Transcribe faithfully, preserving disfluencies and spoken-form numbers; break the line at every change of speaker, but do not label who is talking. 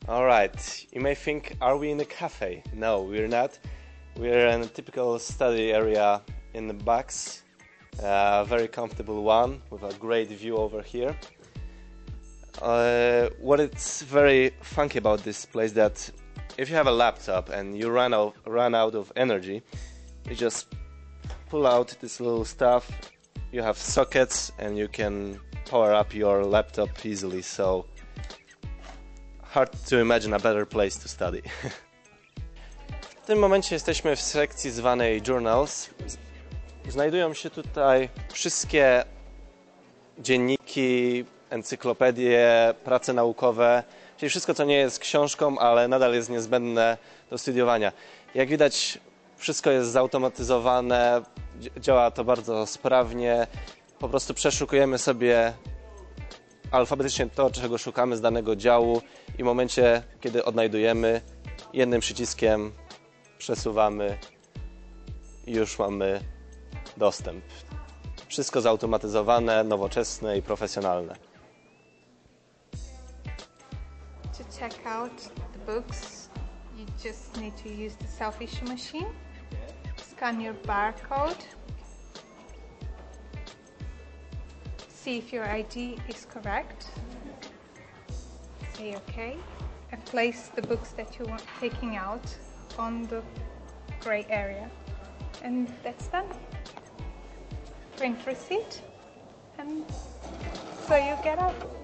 All right, you may think, are we in a cafe? No, we're not. We're in a typical study area in the box, a very comfortable one with a great view over here. Uh, what is very funky about this place that if you have a laptop and you run out, run out of energy, you just pull out this little stuff. You have sockets and you can power up your laptop easily, so hard to imagine a better place to study. W tym momencie jesteśmy w sekcji zwanej Journals. Znajdują się tutaj wszystkie dzienniki, encyklopedie, prace naukowe, czyli wszystko, co nie jest książką, ale nadal jest niezbędne do studiowania. Jak widać, wszystko jest zautomatyzowane, działa to bardzo sprawnie. Po prostu przeszukujemy sobie alfabetycznie to, czego szukamy z danego działu i w momencie, kiedy odnajdujemy, jednym przyciskiem przesuwamy i już mamy dostęp. Wszystko zautomatyzowane, nowoczesne i profesjonalne.
To check out the books, you just need to use the self-issue machine. Scan your barcode. See if your I D is correct. Say OK. And place the books that you want taking out on the grey area. And that's done. Print receipt. And so you get out.